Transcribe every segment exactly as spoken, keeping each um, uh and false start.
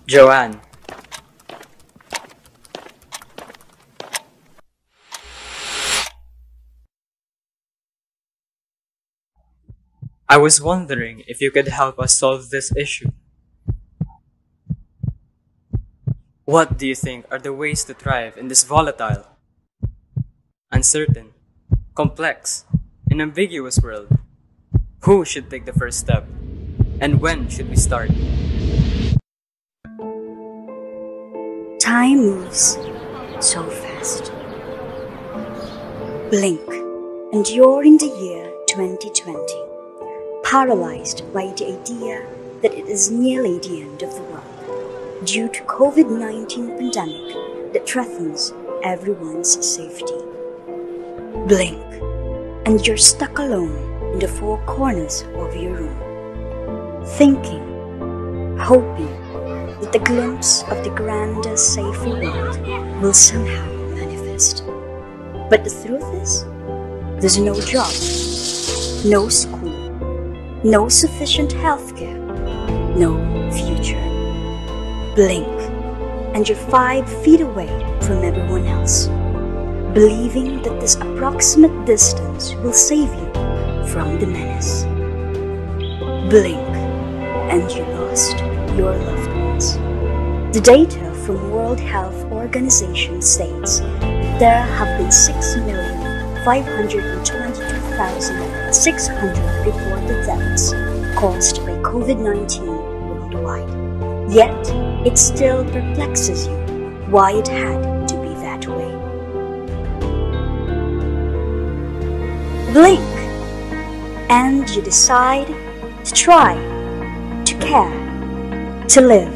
Joanne. I was wondering if you could help us solve this issue. What do you think are the ways to thrive in this volatile, uncertain, complex, and ambiguous world? Who should take the first step? And when should we start? Time moves so fast. Blink, and you're in the year twenty twenty, paralyzed by the idea that it is nearly the end of the world due to COVID nineteen pandemic that threatens everyone's safety. Blink, and you're stuck alone in the four corners of your room, thinking, hoping that the glimpse of the grander, safer world will somehow manifest. But the truth is, there's no job, no school, no sufficient healthcare, no future. Blink, and you're five feet away from everyone else, believing that this approximate distance will save you from the menace. Blink, and you lost your loved ones. The data from World Health Organization states there have been six million five hundred twenty-two thousand six hundred reported deaths caused by COVID nineteen worldwide. Yet, it still perplexes you why it had to be that way. Blink, and you decide to try, to care, to live.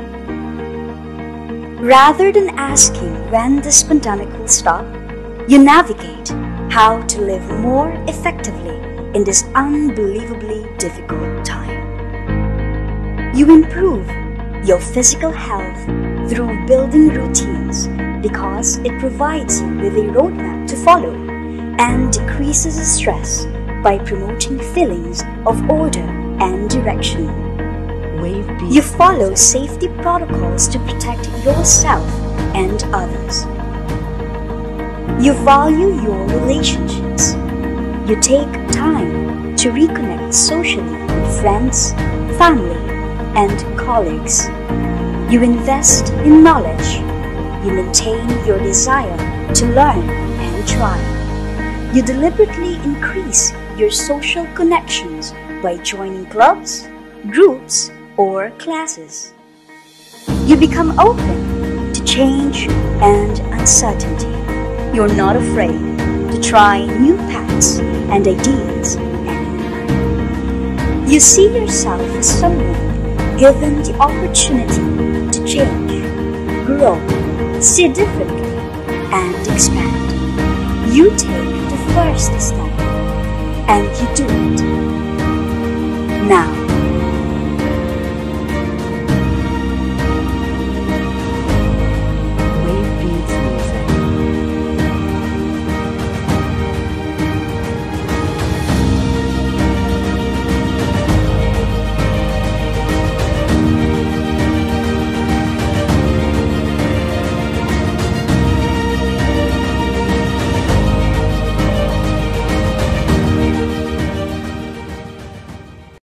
Rather than asking when this pandemic will stop, you navigate how to live more effectively in this unbelievably difficult time. You improve your physical health through building routines because it provides you with a roadmap to follow and decreases stress by promoting feelings of order and direction. You follow safety protocols to protect yourself and others. You value your relationships. You take time to reconnect socially with friends, family, and colleagues. You invest in knowledge. You maintain your desire to learn and try. You deliberately increase your social connections by joining clubs, groups, or classes. You become open to change and uncertainty. You're not afraid to try new paths and ideas anymore. You see yourself as someone given the opportunity to change, grow, see differently, and expand. You take the first step, and you do it now.